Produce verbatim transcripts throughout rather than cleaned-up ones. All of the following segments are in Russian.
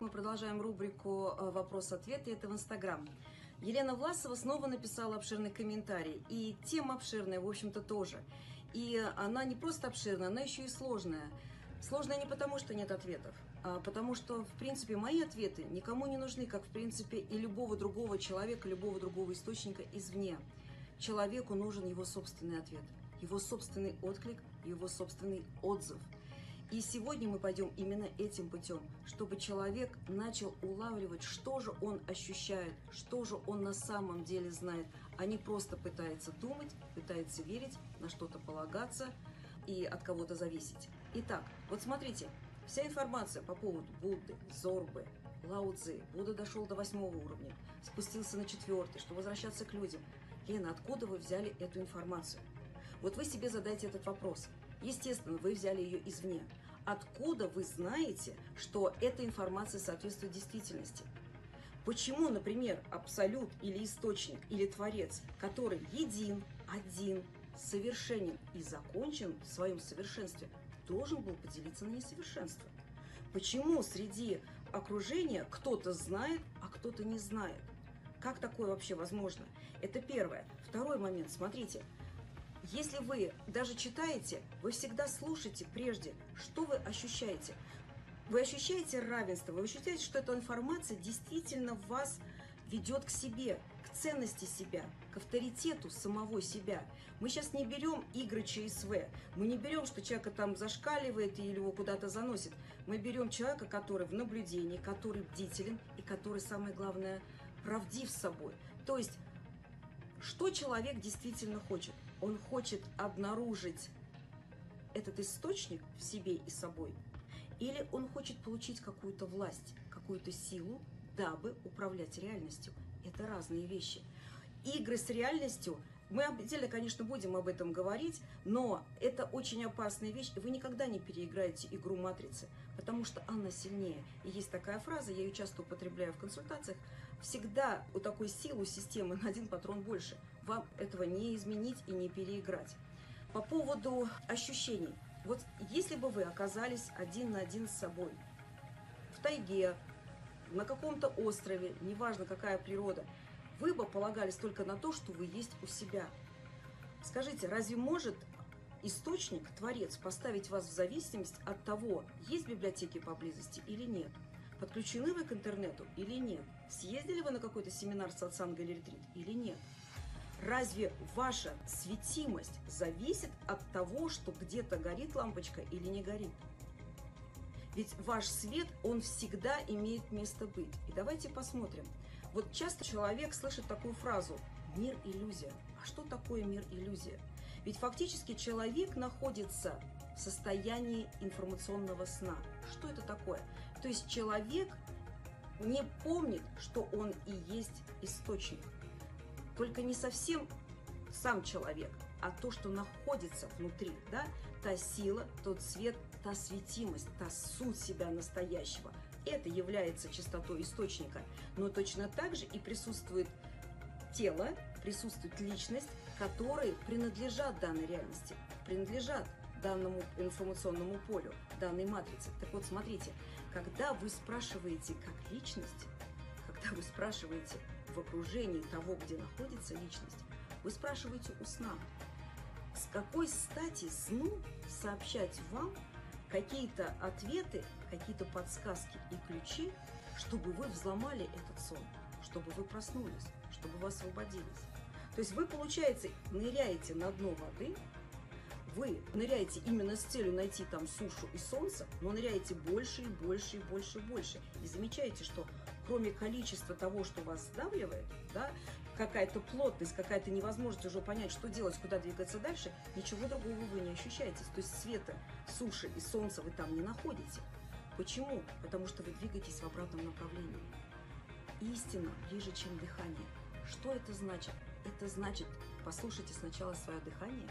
мы продолжаем рубрику «Вопрос-ответ», и это в Инстаграм. Елена Власова снова написала обширный комментарий, и тема обширная, в общем-то, тоже. И она не просто обширная, она еще и сложная. Сложная не потому, что нет ответов, а потому что, в принципе, мои ответы никому не нужны, как, в принципе, и любого другого человека, любого другого источника извне. Человеку нужен его собственный ответ, его собственный отклик, его собственный отзыв. И сегодня мы пойдем именно этим путем, чтобы человек начал улавливать, что же он ощущает, что же он на самом деле знает, а не просто пытается думать, пытается верить, на что-то полагаться и от кого-то зависеть. Итак, вот смотрите, вся информация по поводу Будды, Зорбы, Лао Цзы, Будда дошел до восьмого уровня, спустился на четвертый, чтобы возвращаться к людям. Лена, откуда вы взяли эту информацию? Вот вы себе задайте этот вопрос. Естественно, вы взяли ее извне. Откуда вы знаете, что эта информация соответствует действительности? Почему, например, абсолют или источник, или творец, который един, один, совершенен и закончен в своем совершенстве, должен был поделиться на несовершенство? Почему среди окружения кто-то знает, а кто-то не знает? Как такое вообще возможно? Это первое. Второй момент, смотрите. Если вы даже читаете, вы всегда слушайте прежде, что вы ощущаете. Вы ощущаете равенство, вы ощущаете, что эта информация действительно вас ведет к себе, к ценности себя, к авторитету самого себя. Мы сейчас не берем игры ЧСВ, мы не берем, что человека там зашкаливает или его куда-то заносит. Мы берем человека, который в наблюдении, который бдителен и который, самое главное, правдив с собой. То есть, что человек действительно хочет? Он хочет обнаружить этот источник в себе и собой, или он хочет получить какую-то власть, какую-то силу, дабы управлять реальностью. Это разные вещи. Игры с реальностью, мы отдельно, конечно, будем об этом говорить, но это очень опасная вещь, и вы никогда не переиграете игру матрицы, потому что она сильнее. И есть такая фраза, я ее часто употребляю в консультациях: всегда у такой силы, у системы на один патрон больше. Вам этого не изменить и не переиграть. По поводу ощущений. Вот если бы вы оказались один на один с собой, в тайге, на каком-то острове, неважно какая природа, вы бы полагались только на то, что вы есть у себя. Скажите, разве может источник, творец, поставить вас в зависимость от того, есть библиотеки поблизости или нет? Подключены вы к интернету или нет? Съездили вы на какой-то семинар, сатсанг или ретрит или нет? Разве ваша светимость зависит от того, что где-то горит лампочка или не горит? Ведь ваш свет, он всегда имеет место быть. И давайте посмотрим. Вот часто человек слышит такую фразу: «Мир – иллюзия». А что такое мир-иллюзия? Ведь фактически человек находится в состоянии информационного сна. Что это такое? То есть человек не помнит, что он и есть источник. Только не совсем сам человек, а то, что находится внутри, да, та сила, тот свет, та светимость, та суть себя настоящего. Это является чистотой источника. Но точно так же и присутствует тело, присутствует личность, которые принадлежат данной реальности, принадлежат данному информационному полю, данной матрице. Так вот, смотрите, когда вы спрашиваете как личность, когда вы спрашиваете в окружении того, где находится личность, вы спрашиваете у сна, с какой стати сну сообщать вам какие-то ответы, какие-то подсказки и ключи, чтобы вы взломали этот сон, чтобы вы проснулись, чтобы вы освободились. То есть вы, получается, ныряете на дно воды, вы ныряете именно с целью найти там сушу и солнце, но ныряете больше и больше и больше и больше. И замечаете, что кроме количества того, что вас сдавливает, да, какая-то плотность, какая-то невозможность уже понять, что делать, куда двигаться дальше, ничего другого вы не ощущаете. То есть света, суши и солнца вы там не находите. Почему? Потому что вы двигаетесь в обратном направлении. Истина ближе, чем дыхание. Что это значит? Это значит, послушайте сначала свое дыхание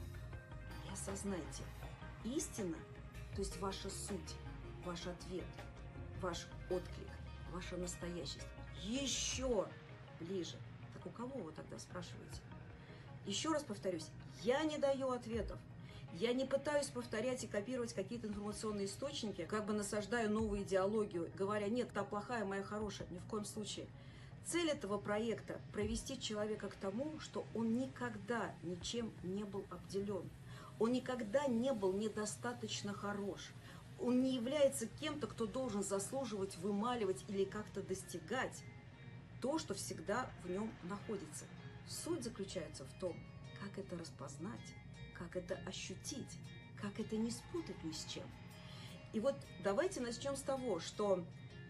и осознайте. Истина, то есть ваша суть, ваш ответ, ваш отклик, ваша настоящесть еще ближе. Так у кого вы тогда спрашиваете? Еще раз повторюсь, я не даю ответов. Я не пытаюсь повторять и копировать какие-то информационные источники, как бы насаждаю новую идеологию, говоря, нет, та плохая, моя хорошая. Ни в коем случае. Цель этого проекта – провести человека к тому, что он никогда ничем не был обделен. Он никогда не был недостаточно хорош. Он не является кем-то, кто должен заслуживать, вымаливать или как-то достигать то, что всегда в нем находится. Суть заключается в том, как это распознать, как это ощутить, как это не спутать ни с чем. И вот давайте начнем с того, что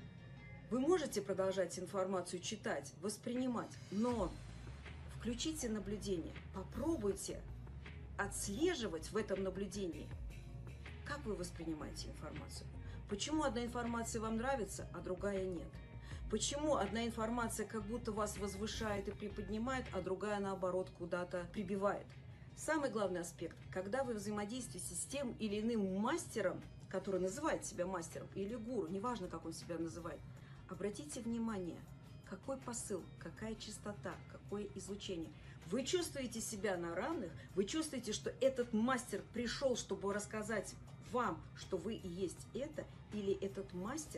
вы можете продолжать информацию читать, воспринимать, но включите наблюдение, попробуйте отслеживать в этом наблюдении, как вы воспринимаете информацию. Почему одна информация вам нравится, а другая нет? Почему одна информация как будто вас возвышает и приподнимает, а другая, наоборот, куда-то прибивает? Самый главный аспект, когда вы взаимодействуете с тем или иным мастером, который называет себя мастером, или гуру, неважно, как он себя называет, обратите внимание, какой посыл, какая частота, какое излучение. Вы чувствуете себя на равных, вы чувствуете, что этот мастер пришел, чтобы рассказать вам, что вы и есть это, или этот мастер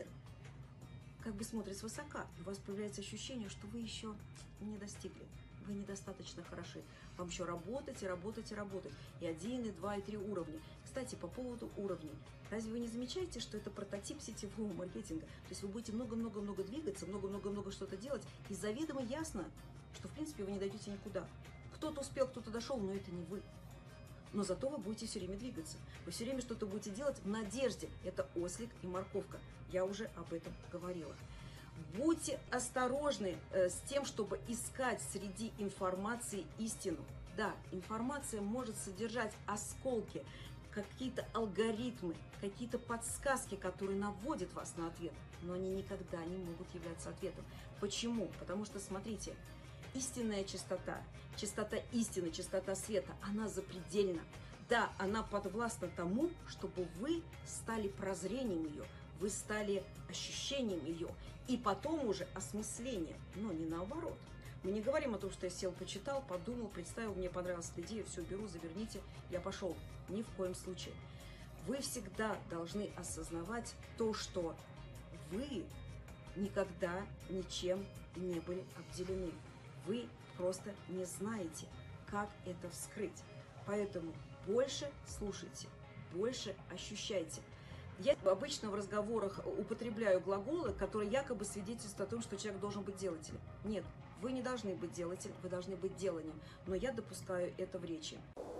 как бы смотрит свысока, у вас появляется ощущение, что вы еще не достигли, вы недостаточно хороши. Вам еще работать и работать и работать. И один, и два, и три уровня. Кстати, по поводу уровней. Разве вы не замечаете, что это прототип сетевого маркетинга? То есть вы будете много-много-много двигаться, много-много-много что-то делать, и заведомо ясно, что в принципе вы не дойдете никуда. Кто-то успел, кто-то дошел, но это не вы. Но зато вы будете все время двигаться. Вы все время что-то будете делать в надежде. Это ослик и морковка. Я уже об этом говорила. Будьте осторожны э, с тем, чтобы искать среди информации истину. Да, информация может содержать осколки, какие-то алгоритмы, какие-то подсказки, которые наводят вас на ответ, но они никогда не могут являться ответом. Почему? Потому что, смотрите, истинная чистота, чистота истины, чистота света, она запредельна. Да, она подвластна тому, чтобы вы стали прозрением ее, вы стали ощущением ее, и потом уже осмыслением, но не наоборот. Мы не говорим о том, что я сел, почитал, подумал, представил, мне понравилась эта идея, все, беру, заверните, я пошел. Ни в коем случае. Вы всегда должны осознавать то, что вы никогда ничем не были обделены. Вы просто не знаете, как это вскрыть. Поэтому больше слушайте, больше ощущайте. Я обычно в разговорах употребляю глаголы, которые якобы свидетельствуют о том, что человек должен быть делателем. Нет, вы не должны быть делателем, вы должны быть деланием. Но я допускаю это в речи.